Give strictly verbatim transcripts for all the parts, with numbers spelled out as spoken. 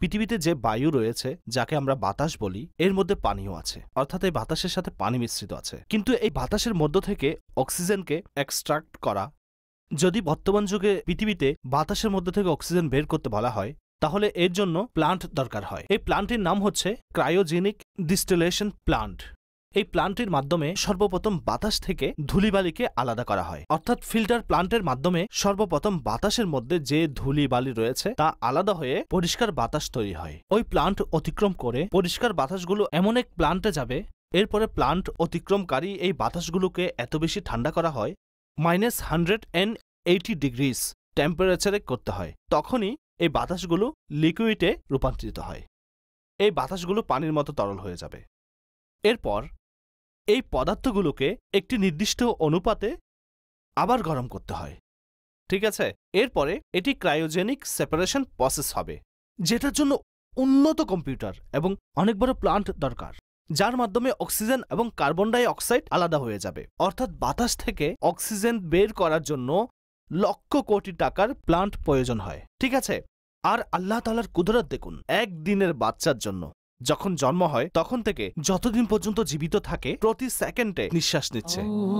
পৃথিবীতে যে বায়ু রয়েছে, যাকে আমরা বাতাস বলি, এর মধ্যে পানিও আছে, অর্থাৎ এই বাতাসের সাথে পানি মিশ্রিত আছে। কিন্তু এই বাতাসের মধ্য থেকে অক্সিজেনকে এক্সট্রাক্ট করা, যদি বর্তমান যুগে পৃথিবীতে বাতাসের মধ্যে থেকে অক্সিজেন বের করতে বলা হয়, তাহলে এর জন্য প্লান্ট দরকার হয়। এই প্লান্টের নাম হচ্ছে ক্রায়োজেনিক ডিস্টিলেশন প্লান্ট। এই প্লান্টের মাধ্যমে সর্বপ্রথম বাতাস থেকে ধূলিবালিকে আলাদা করা হয়, অর্থাৎ ফিল্টার প্লান্টের মাধ্যমে সর্বপ্রথম বাতাসের মধ্যে যে ধূলিবালি রয়েছে তা আলাদা হয়ে পরিষ্কার বাতাস তৈরি হয়। ওই প্লান্ট অতিক্রম করে পরিষ্কার বাতাসগুলো এমন এক প্লান্টে যাবে, এরপরে প্লান্ট অতিক্রমকারী এই বাতাসগুলোকে এত বেশি ঠান্ডা করা হয়, minus hundred and eighty degrees টেম্পারেচারে করতে হয়। তখনই এই বাতাসগুলো লিকুইডে রূপান্তরিত হয়। এই বাতাসগুলো পানির মতো তরল হয়ে যাবে। এরপর এই পদার্থগুলোকে একটি নির্দিষ্ট অনুপাতে আবার গরম করতে হয়, ঠিক আছে? এরপরে এটি ক্রায়োজেনিক সেপারেশন প্রসেস হবে, যেটার জন্য উন্নত কম্পিউটার এবং অনেক বড় প্লান্ট দরকার, যার মাধ্যমে অক্সিজেন এবং কার্বন ডাই অক্সাইড আলাদা হয়ে যাবে। অর্থাৎ বাতাস থেকে অক্সিজেন বের করার জন্য লক্ষ কোটি টাকার প্লান্ট প্রয়োজন হয়, ঠিক আছে? আর আল্লাহ তাআলার কুদরত দেখুন, একদিনের বাচ্চার জন্য যখন জন্ম হয় তখন থেকে যতদিন পর্যন্ত জীবিত থাকে প্রতি সেকেন্ডে নিঃশ্বাস নিচ্ছে।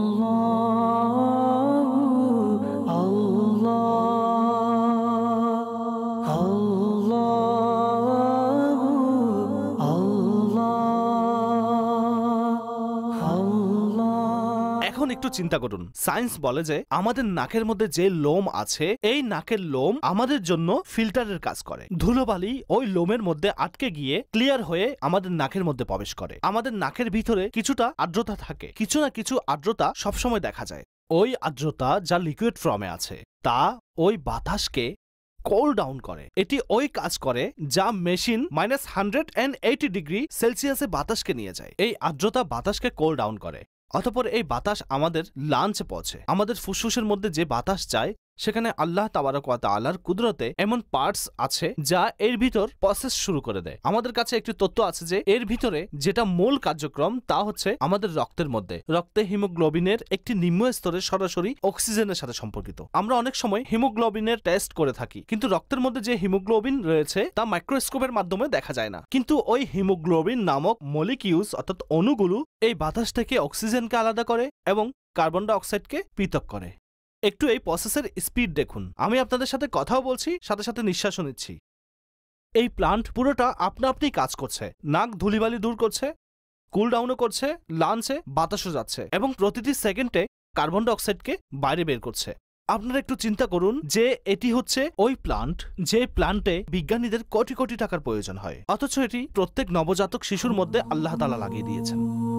এখন একটু চিন্তা করুন, সায়েন্স বলে যে আমাদের নাকের মধ্যে যে লোম আছে, এই নাকের লোম আমাদের জন্য ফিল্টারের কাজ করে। ধুলোবালি ওই লোমের মধ্যে আটকে গিয়ে ক্লিয়ার হয়ে আমাদের নাকের মধ্যে প্রবেশ করে। আমাদের নাকের ভিতরে কিছুটা আর্দ্রতা থাকে, কিছু না কিছু আর্দ্রতা সবসময় দেখা যায়। ওই আর্দ্রতা যা লিকুইড ফর্মে আছে, তা ওই বাতাসকে কোল ডাউন করে। এটি ওই কাজ করে যা machine minus hundred and eighty degree সেলসিয়াসে বাতাসকে নিয়ে যায়। এই আর্দ্রতা বাতাসকে কোল ডাউন করে। অতঃপর এই বাতাস আমাদের লাঞ্চে পৌঁছে। আমাদের ফুসফুসের মধ্যে যে বাতাস যায়, সেখানে আল্লাহ তাবারক ওয়া তাআলার কুদরতে এমন পার্টস আছে যা এর ভিতর প্রসেস শুরু করে দেয়। আমাদের কাছে একটি তথ্য আছে যে এর ভিতরে যেটা মূল কার্যক্রম তা হচ্ছে আমাদের রক্তের মধ্যে। রক্তে হিমোগ্লোবিনের একটি নিম্ন স্তরে সরাসরি অক্সিজেনের সাথে সম্পর্কিত। আমরা অনেক সময় হিমোগ্লোবিনের টেস্ট করে থাকি, কিন্তু রক্তের মধ্যে যে হিমোগ্লোবিন রয়েছে তা মাইক্রোস্কোপের মাধ্যমে দেখা যায় না। কিন্তু ওই হিমোগ্লোবিন নামক মলিকিউলস অর্থাৎ অণুগুলো এই বাতাস থেকে অক্সিজেনকে আলাদা করে এবং কার্বন ডাই অক্সাইডকে পৃথক করে। একটু এই প্রসেসের স্পিড দেখুন। আমি আপনাদের সাথে কথাও বলছি, সাথে সাথে নিঃশ্বাসও নিচ্ছি। এই প্লান্ট পুরোটা আপনা আপনি কাজ করছে। নাক ধূলিবালি দূর করছে, কুল ডাউনও করছে, লাঞ্চে বাতাসও যাচ্ছে এবং প্রতিটি সেকেন্ডে কার্বন ডাই অক্সাইডকে বাইরে বের করছে। আপনারা একটু চিন্তা করুন যে এটি হচ্ছে ওই প্লান্ট যে প্লান্টে বিজ্ঞানীদের কোটি কোটি টাকার প্রয়োজন হয়, অথচ এটি প্রত্যেক নবজাতক শিশুর মধ্যে আল্লাহ তাআলা লাগিয়ে দিয়েছেন।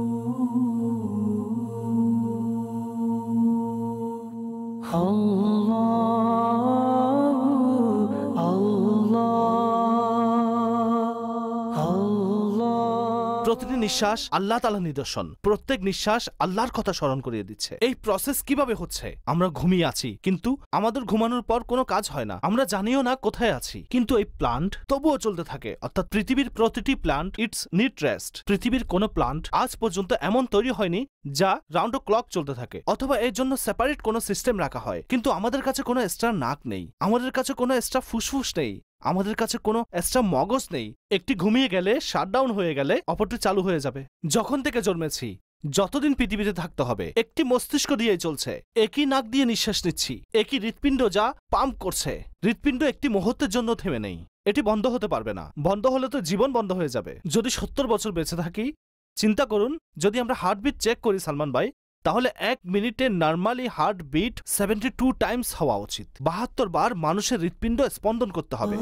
প্রতিটি নিঃশ্বাস আল্লাহ তাআলার নিদর্শন। প্রত্যেক নিঃশ্বাস আল্লাহর কথা স্মরণ করিয়ে দিচ্ছে। এই প্রসেস কিভাবে হচ্ছে? আমরা ঘুমিয়ে আছি, কিন্তু আমাদের ঘুমানোর পর কোনো কাজ হয় না, আমরা জানিও না কোথায় আছি, কিন্তু এই প্লান্ট তবুও চলতে থাকে। অর্থাৎ পৃথিবীর প্রতিটি প্লান্ট ইটস নিড রেস্ট। পৃথিবীর কোনো প্লান্ট আজ পর্যন্ত এমন তৈরি হয়নি যা রাউন্ড ও ক্লক চলতে থাকে, অথবা এর জন্য সেপারেট কোনো সিস্টেম রাখা হয়। কিন্তু আমাদের কাছে কোনো এক্সট্রা নাক নেই, আমাদের কাছে কোনো এক্সট্রা ফুসফুস নেই, আমাদের কাছে কোনো এক্সট্রা মগজ নেই। একটি ঘুমিয়ে গেলে, শাটডাউন হয়ে গেলে অপরটি চালু হয়ে যাবে। যখন থেকে জন্মেছি, যতদিন পৃথিবীতে থাকতে হবে, একটি মস্তিষ্ক দিয়ে চলছে। একই নাক দিয়ে নিঃশ্বাস নিচ্ছি, একই হৃৎপিণ্ড যা পাম্প করছে। হৃৎপিণ্ড একটি মুহূর্তের জন্য থেমে নেই, এটি বন্ধ হতে পারবে না। বন্ধ হলে তো জীবন বন্ধ হয়ে যাবে। যদি সত্তর বছর বেঁচে থাকি, চিন্তা করুন যদি আমরা হার্টবিট চেক করি সালমান ভাই, তাহলে এক মিনিটে normally heart beat seventy two times হওয়া উচিত। বাহাত্তর বার মানুষের হৃৎপিণ্ড স্পন্দন করতে হবে।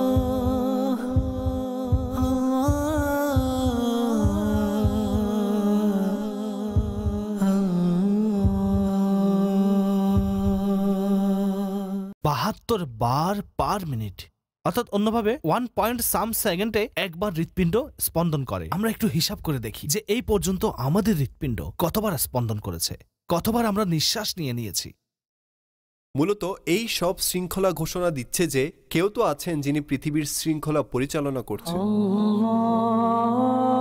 বাহাত্তর বার পার মিনিট, অর্থাৎ অন্যভাবে ওয়ান পয়েন্ট সাম সেকেন্ডে একবার হৃৎপিণ্ড স্পন্দন করে। আমরা একটু হিসাব করে দেখি যে এই পর্যন্ত আমাদের হৃৎপিণ্ড কতবার স্পন্দন করেছে, কতবার আমরা নিঃশ্বাস নিয়ে নিয়েছি। মূলত এই সব শৃঙ্খলা ঘোষণা দিচ্ছে যে কেউ তো আছেন যিনি পৃথিবীর শৃঙ্খলা পরিচালনা করছেন।